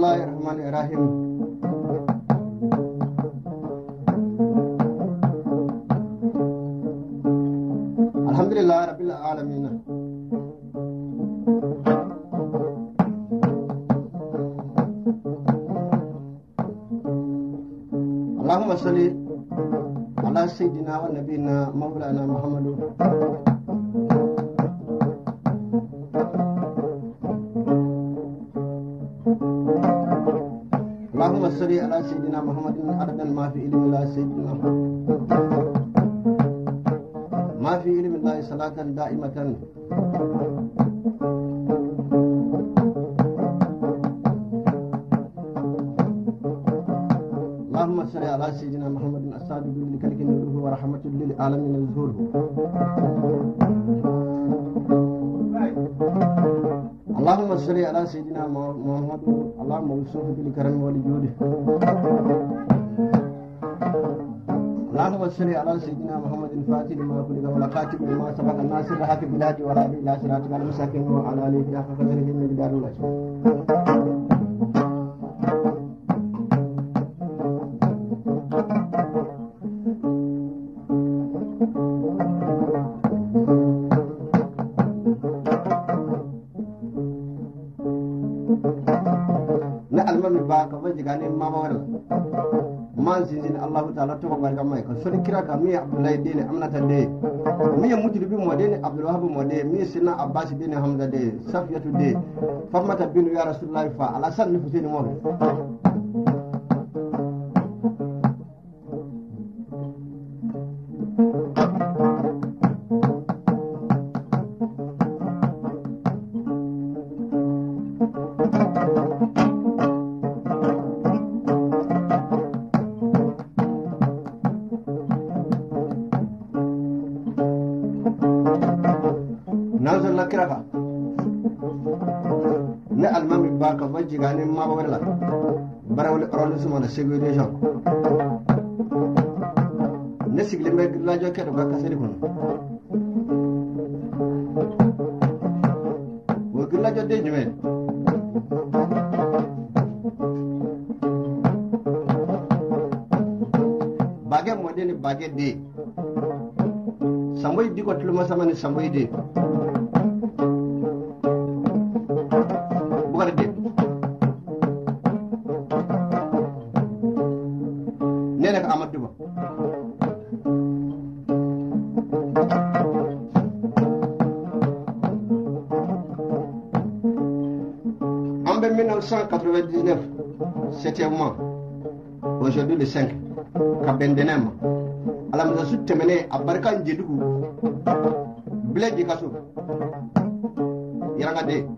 الله الرحمن الرحيم. الحمد لله رب العالمين. اللهم صل على سيدنا ونبينا مولانا محمد. اللهم صل على سيدنا محمد عدد ما في علم الله سيدنا ما في علم الله صلاة دائمة اللهم صل على سيدنا محمد الصادق لكلك نوره ورحمة للعالمين ظهوره. اللهم صل على سيدنا محمد اللهم وصفه بالكرم والجود. اللهم صل على سيدنا محمد الفاتح لما خلق والخاتم لما سبق الناصر الحق بالهدي والهادي الى صراطك المستقيم وعلى اله حق قدره مقدار العظيم. na almami ba ka baji gane ma ba wala man sin Allah ta'ala to ba ga mai ka so kira ka mi Abdullahi dene amnata de mi mutu bi mo dene Abdul Wahab mo de mi sina Abbas dene Hamza de Safiyatu de Fatmata bin ya Rasulullah fa ala san ni fusini mo nazar la kiraka na almami ba ka baji gane ma ba wala barawul rolu suma na segregation ne sigle me la jokke do ka kaseri kono wo gilla jodde nyume bage modeli bage de samboy diko tuluma samani samboy de bugar de nene ka amadou ba en 1999 7e mois aujourd'hui le 5 ka bendenema alamza su temene abarkan jedugu bleji kaso yaranga de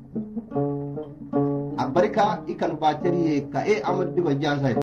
abarka ikan bateri ka e amadu ba jansa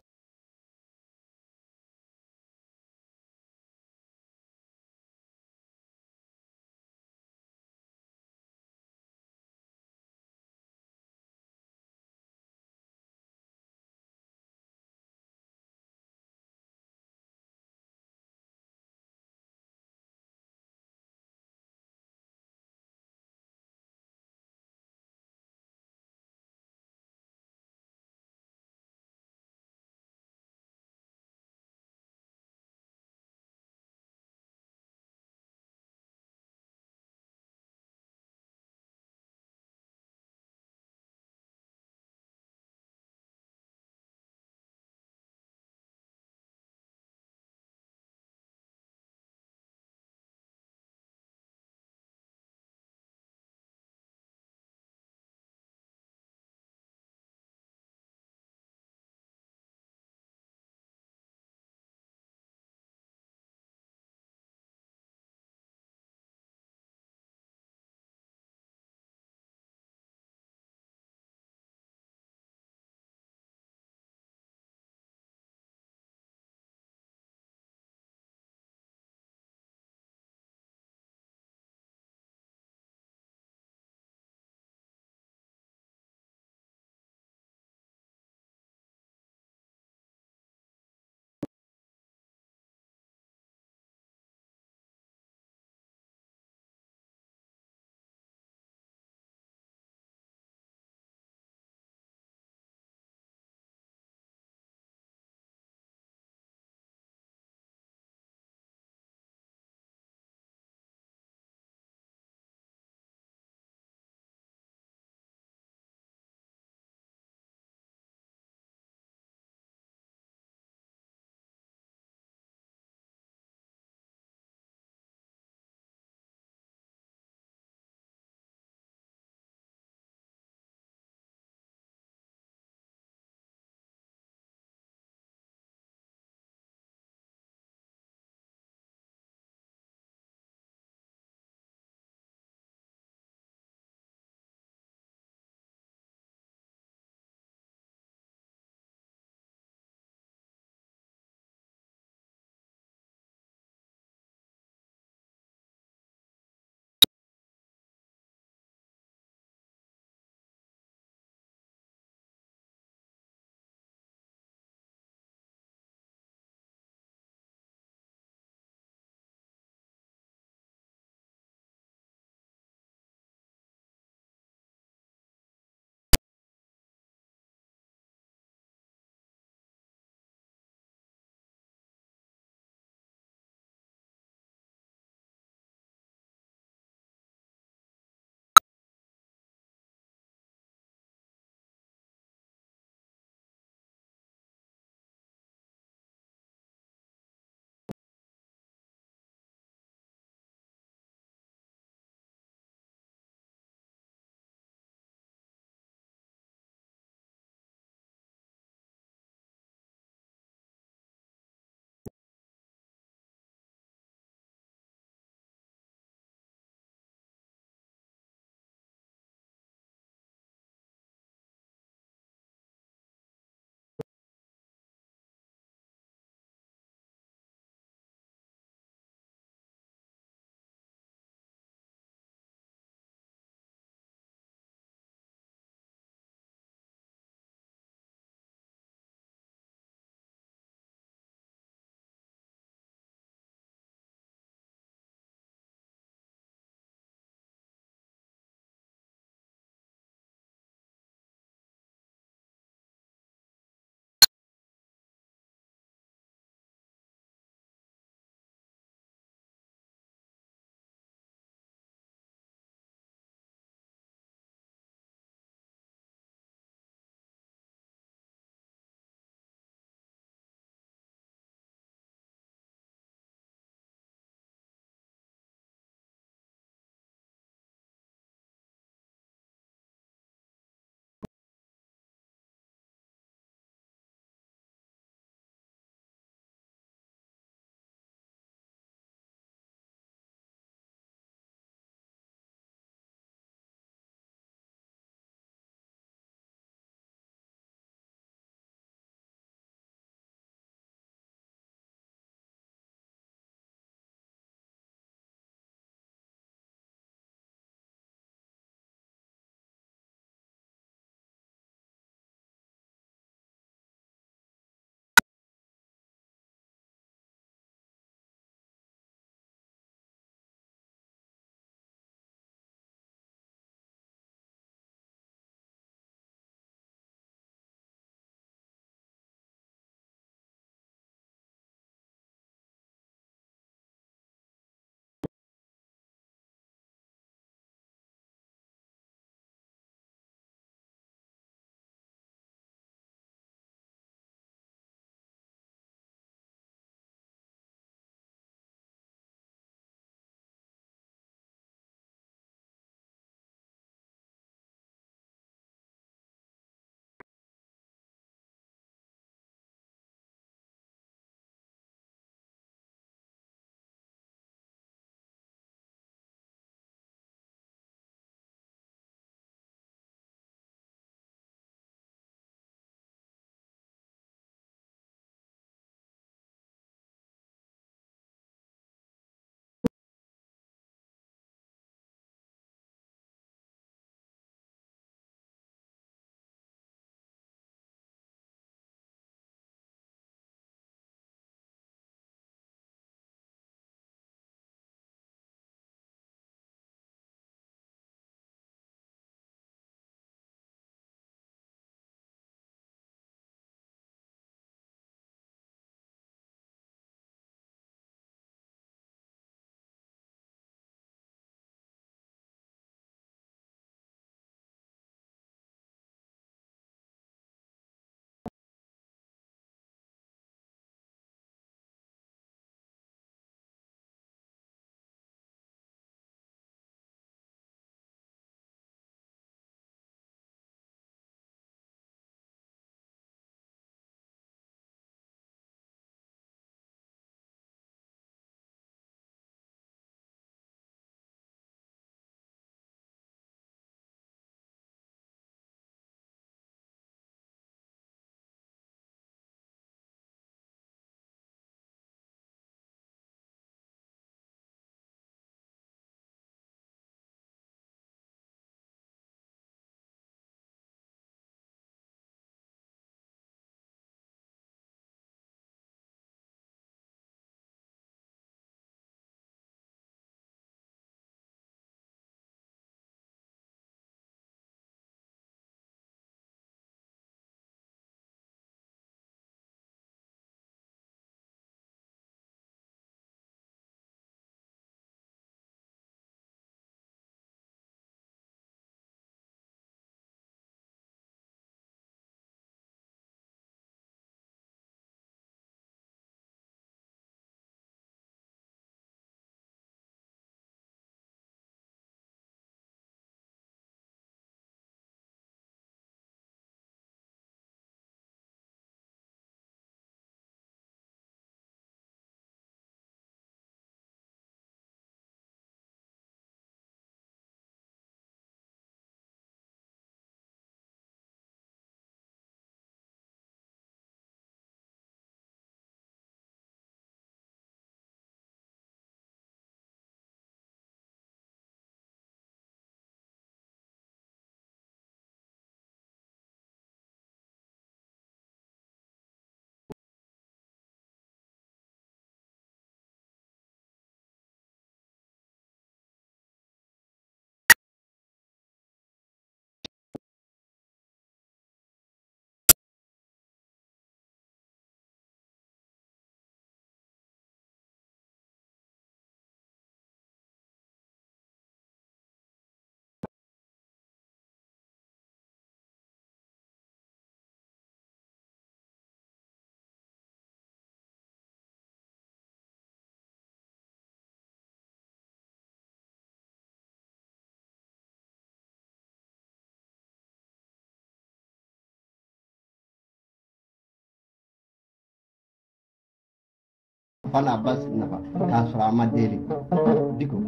fana bas nafa k'a sɔrɔ a ma deli diko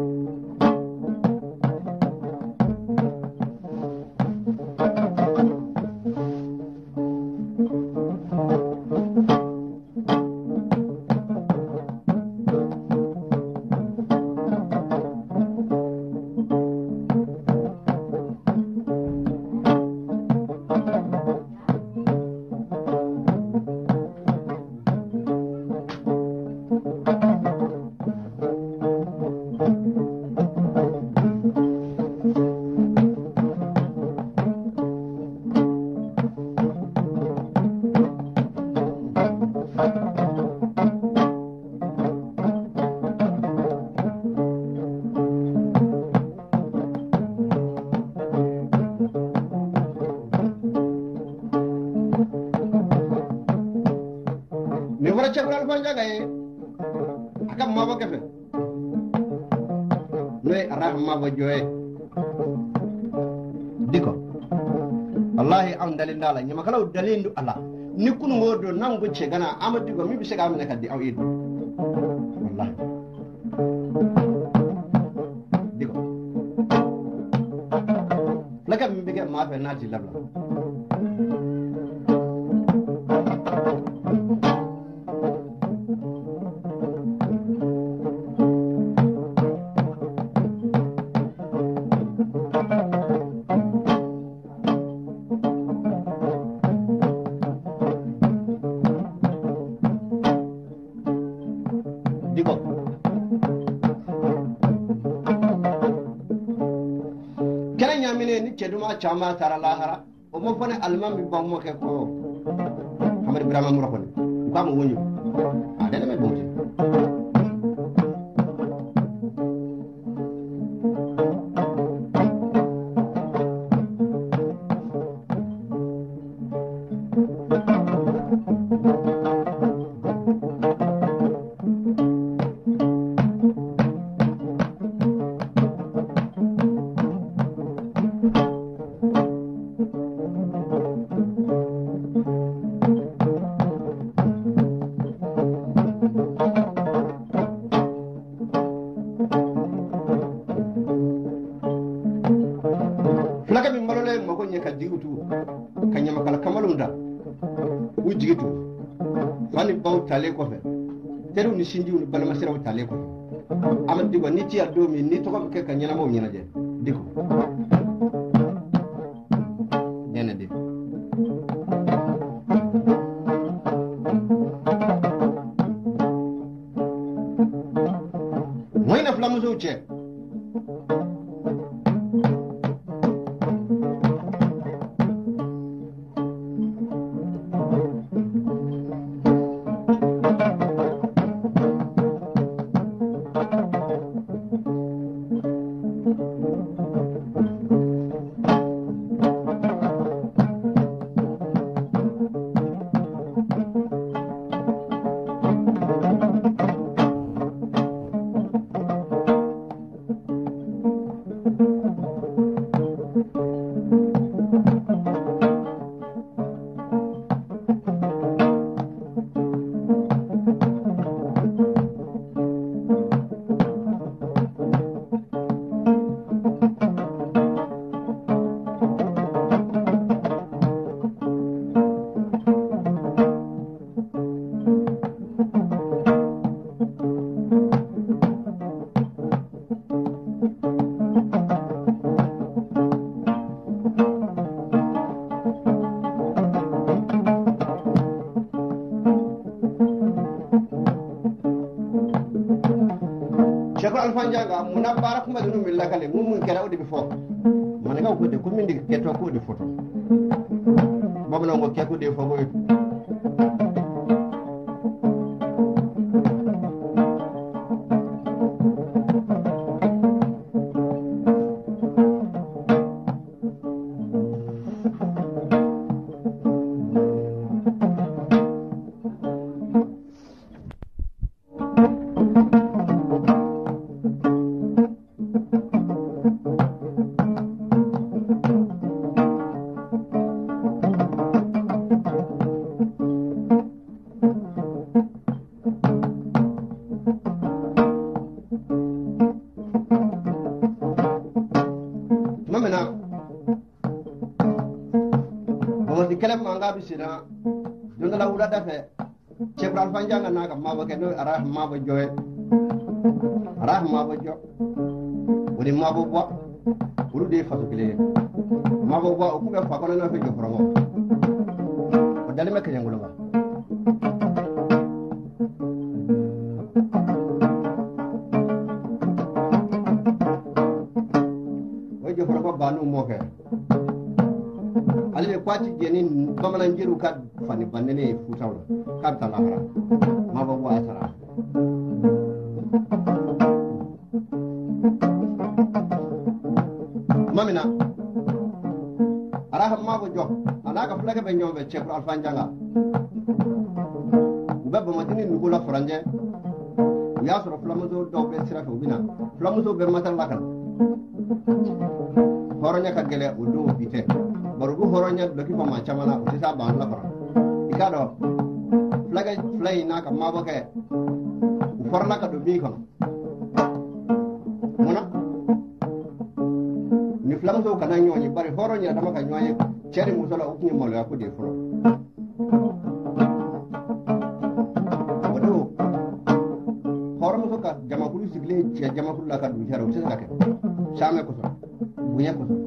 Cakral Fanja gaye akam ma ba kefe noy rahma ba joye diko wallahi am dalil dala nyama kala dalil Allah ni kunu ngodo nango ce gana amadi go mi bi sega amene kaddi aw idu wallahi diko laka mi bige ma fe nati labla ceduma chama tara lahara o mo fone almami bammo ke ko hamad ibrahima mo rokone ko mo wonyu dana me bomti tale ko fe teru ni sinji ul bala masira tale ko amad digo ni ti addo mi ni to ko ke kan nyana mo nyana je diko nena di moy na flamu zo che Alfanjaga muna barak ma dunu milla kale mun kera odi bi fo man ga ko de ko min di keto ko di photo bobu no ko keku de fo ko sina jonda la wula dafe Chebral Fanjanga naga maba no arah maba joye arah maba jo woni maba bo wulu de fasu kile maba bo o kuga fa kono no fe jo promo o dal me kanya ngulo ba o jo promo banu mo ke ale kwati jeni bamanan jiru kad fani bandene futawla kad talahara maba bo asara mamina araha mabo jo anaga flaga be nyombe Cheikh Alfanjanga ubaba matini nugula franje ya soro flamuzo do be sira ko bina flamuzo be matal lakal horonya ka gele udu bite barugo horonya doki fa ma chamala utisa ban la fara ikado flaga flay naka mabo ke uforla ka do bi kono mona ni flamuzo kana nyonyi bari horonya dama ka nyonyi ceri musola ukni molo ya kudi furo wado horomuzo ka jama kulu sigle jama kulu la ka du jaro utisa ka shame ko so bunya ko so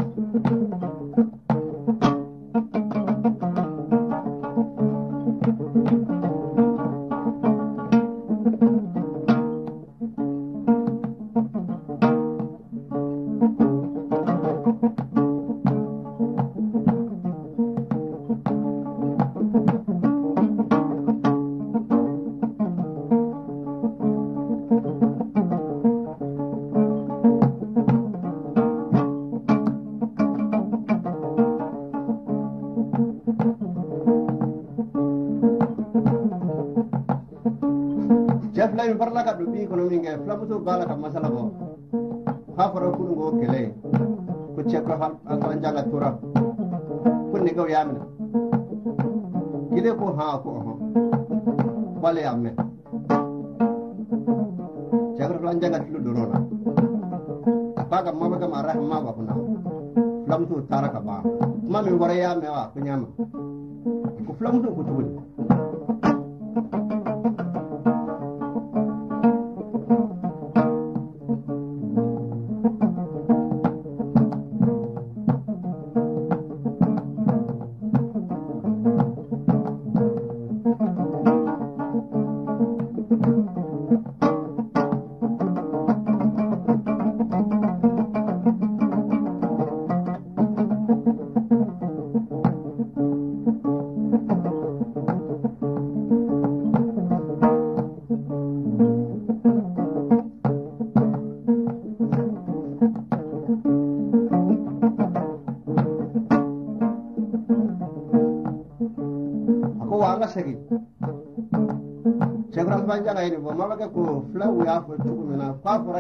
Jafla barla ka dubi kono minge flamuso bala ka masala bo khafara kun go kele ko Cheikh Alfanjanga tura kun ne gaw yamina kile ko ha ko ho bale yamme Cheikh Alfanjanga tilu dorona apaga mama ka marah mama kuna flamuso taraka ba mami wara yamme wa ko nyama ko flamuso ko tubuli segi Cheikh Alfanjanga ini bo mabake ko flawu ya fo tukumina fa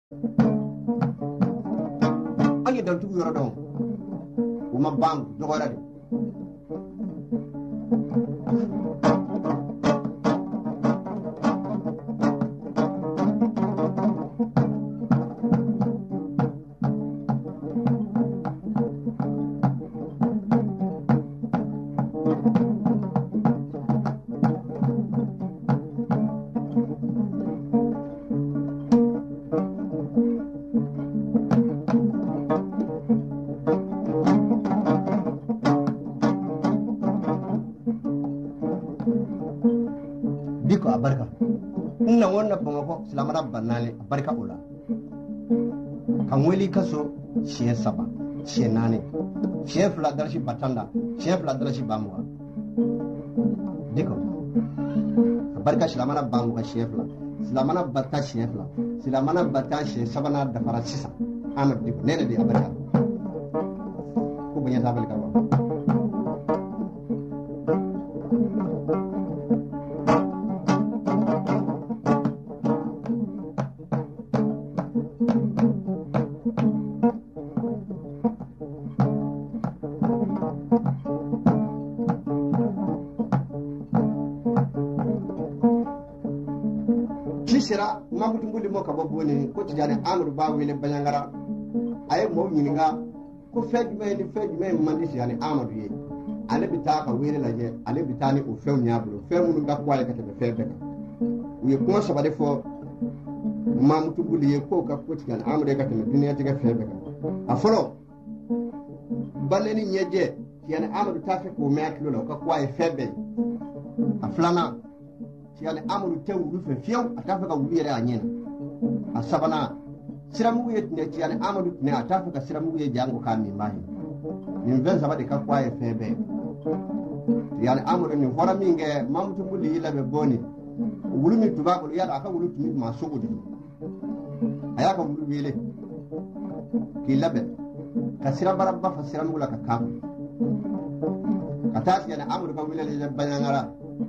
angi dan tugu yoro don uma bam dogora de diko abarka inna wonna bamako silamara banale abarka ula kan weli kaso shiye saba shiye nane shiye fula darashi batanda shiye fula darashi bamuwa diko abarka silamara bamuka shiye fula silamana barka shiye fula silamana barka shiye sabana dafara sisa amad diko nene di abarka ko banya tabal karwa sira mabutu nguli mo ka bobone ko tijani amru ba wele banyangara ay mo nyinga ko fejme mandi yani amadu ye ale bita ka wele laje ale bitani o few nyaabulu few mu nga kwale ka tebe febe ka wi ko so bade fo mamutu nguli ye ko ka ko tijani amru ka tebe duniya tiga febe ka afolo baleni nyeje yani amadu tafe ko meklo lo ka kwaye febe aflana yani amuru tew rufe fiyaw atafa ka wuliyere anyena asabana siramugu yetne yani amadu ne atafa ka siramugu ye jango ka mi mahi min venza bade ka kwaye febe yani amuru ni hora minge mamutu muli ilabe boni wulumi tubako yada aka wulu tumi ma sogudi aya ka wulu wele ki labe ka sirabara ba fa siramugu la ka kam katasi yani amuru ka wulele le banyangara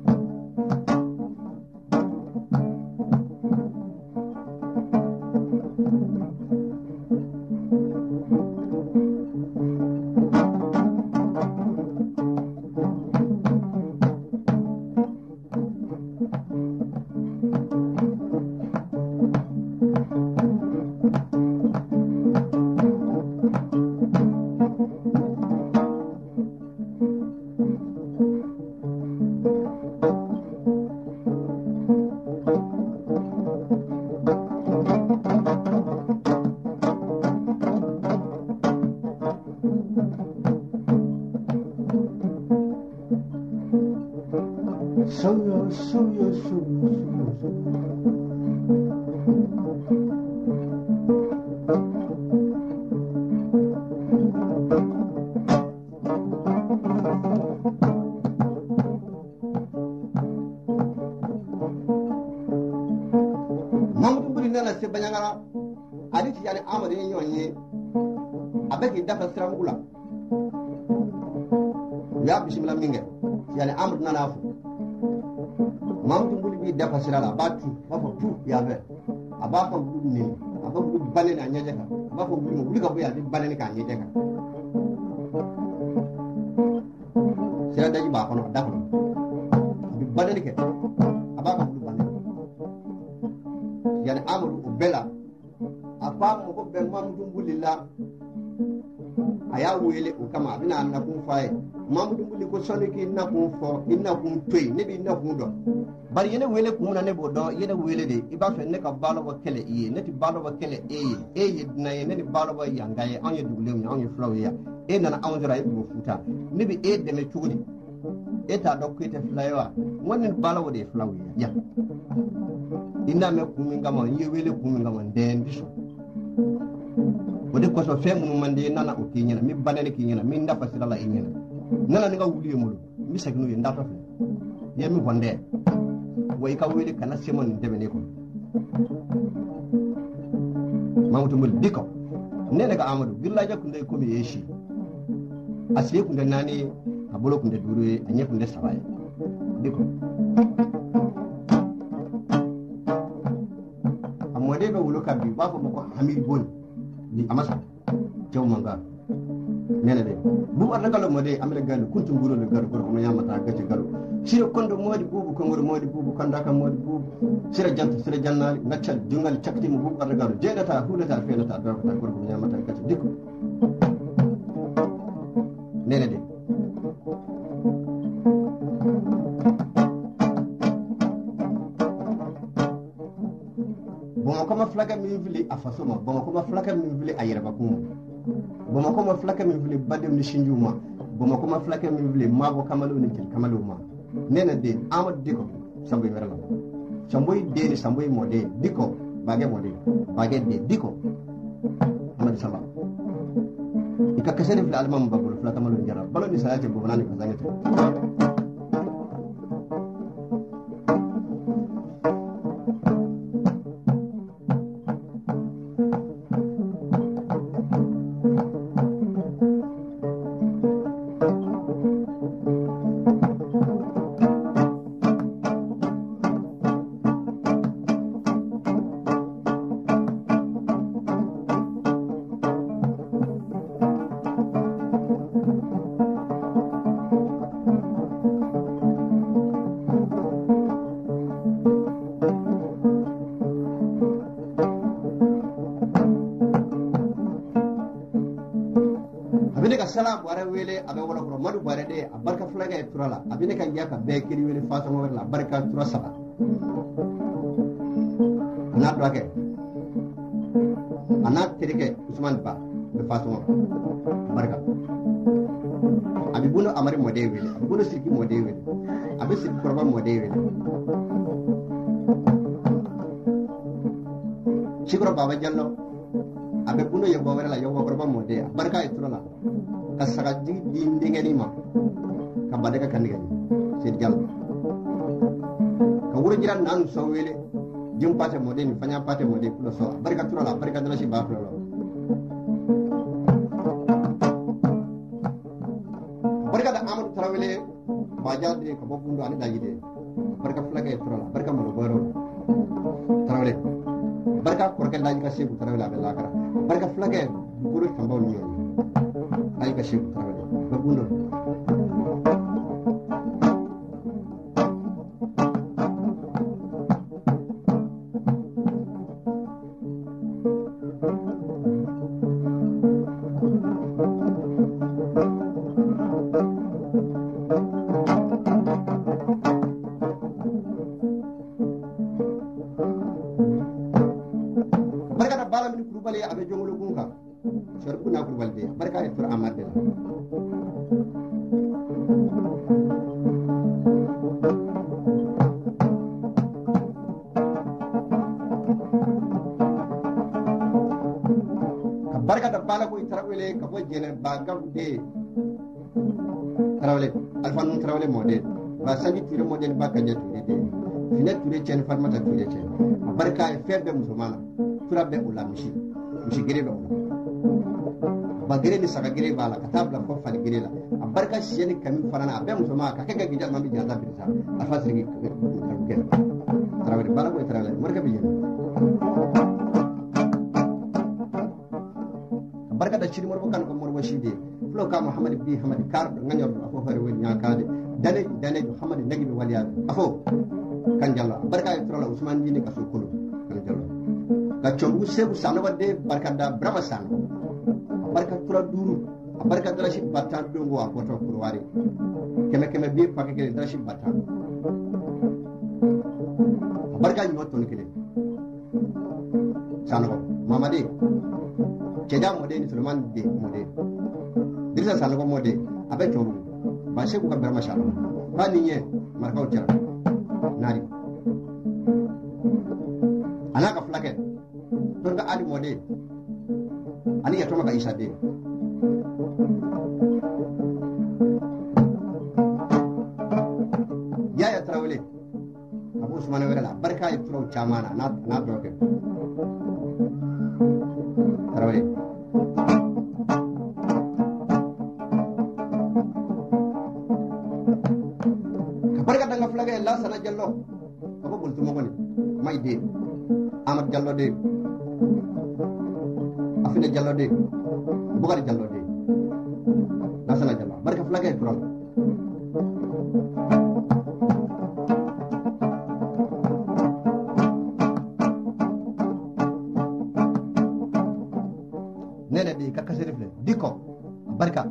se banyangara adi ti yani amade nyonye abeki dafa siramugula ya bismillah minge yani amad nanafu mamdu nguli bi dafa sirala batu wafa tu ya be abafa ngulu ni abafa ngulu bane na nyaje ka abafa ngulu ka boya di bane ka nyaje ka sira daji ba kono dafa bi bane ke abafa ngulu bane yani amadu bela apa mo ko be mamdu ngulilla aya wele o kama bina na kun faye mamdu nguli ko soniki na kun fo inna kun toy ne bi na kun do bari yene wele kun na ne bo do yene wele de iba fe ne ka balo ba kele iye ne ti balo ba kele e na yene ni balo ba yanga ye anye dugle mi anye flow ya e na awndira e bo futa ne bi e de me chugni e ta do ko te flawa wonen balo de flow ya inna me kun ngama ye wele kun ngama den biso wode ko so fe mun mande nana o kinyana mi banane kinyana mi ndafa sirala inyana nana nga wuliye mulu mi sagnu ye ndafa fe ye mi honde way ka wele kana semon debene ko mamutu mul diko nene ka amadu billahi kunde ko mi yeshi asiye kunde nani abolo kunde duru anye kunde sawaye diko amode be wulo kabbi bafo mako hamid boni di amasa jaw manga nene de bu arna galo mode amre galu kuntum guro le garu ko nyama ta gace garu sira kondo modi bubu ko ngoro modi bubu kanda ka modi bubu sira janta sira jannali ngaccal jungal cakti mu bubu arna galu jedata hulata felata do ko ta ko nyama ta gace dikko nene de Bamako ma flaga min vili afasoma Bamako ma flaga min vili ayerba kuma Bamako ma flaga min vili badem ni shinjuma Bamako ma flaga min vili mabo kamalo ni kil kamalo ma nena de amad diko samboy merala samboy de ni samboy mode diko bage de diko amad sala ika kasene fil almam babul flaga malo jara balo ni saate bo nani ko zangete salam wara wele abe wala ko madu bare de barka flaga e turala abine kan yaka be kiri wele faso mo wala barka tura sala na do ake anak tirike usman ba be faso mo barka abi buno amari mo de wele abi buno sirki mo de wele abi sirki korba mo de wele shikro baba jallo abe buno yebo wala yebo korba mo de barka e turala kasaga di ndingeni ma ka badaka kandigani sed jall ka wuro jiran nan so wele jum pate mode ni fanya pate mode kulo so barka turala barka dala si baflo barka da amadu tarawele baja de ko bobundo ani dajide barka flaga turala barka mo boro tarawele barka korkel daji ka sebu tarawele abella kara barka flaga guru tambaw ni ay ka ship tarawele babundo barka da bala min kurubale abe jongolo kunka sor kuna kurbalde barka e tur amadde ka barka da bala ko tarawele ka bo jene ba gabde tarawele alfanu tarawele mode ba sanji tire mode ba kanje tire de fina tire chen farmata tire chen barka e febe musulmana turabe ulamishi mishi gere be bagere ni saka gere bala katabla ko fal gere la barka shiyani kami farana abe musoma ka kega gija mambi janda birta afasri ke tarawele bala ko tarawele marka biye barka da shiri morbo kan ko morbo shide flo ka muhammad bi hamad kar nganyor afo fare woni nyakade dane muhammad nagi be waliya afo kan jalla barka e trola usman dini ka sokolo kan jalla ka chombu sebu sanawade barka da brama sanu barka tura duru barka darashi batan dongo a koto kurwari keme bi pakeke darashi batan barka nyoto ni kele sanu mamade ceda mode ni sulman de mode dirisa sanu ko mode abe chombu ba sheku ka brama sanu ba niye marka uchara nari anaka flake donga ali mode ani ya toma ka isa de ya tarawele abu usman wala barka ya turo chamana na doke tarawele barka danga flaga la sana jallo ko bultu mo ko ni may de amad jallo de ina jallo de bugari jallo de nasana jallo barka flagay turam nene de ka kasere fle diko barka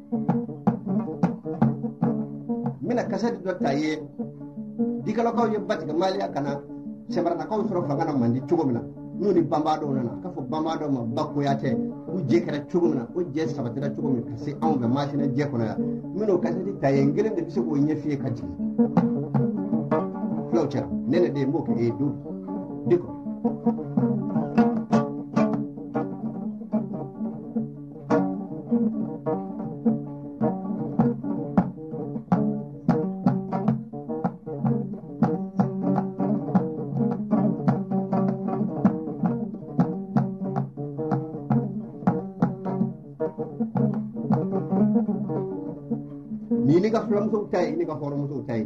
mina kasere do taye dikalo kaw yebati ga mali akana sebarna kaw soro fangana mandi chugomina nuni bambado nana kafo bambado ma bakko yate u jekere chugomina u je sabatira chugomina kasi ambe machine je kono ya mino kasere taye ngelen de biso ko nyefi kaji flowchera nene de mboke e do diko ni ga flam so tay ni ga forum so tay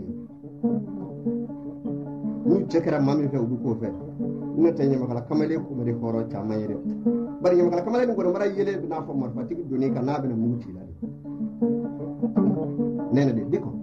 ni cekara mami fe udu ko fe ni tanye makala kamale ko mari horo chama yere bari makala kamale ni ko mara yele na fo mar fatiki doni ka na be na muti la nene de diko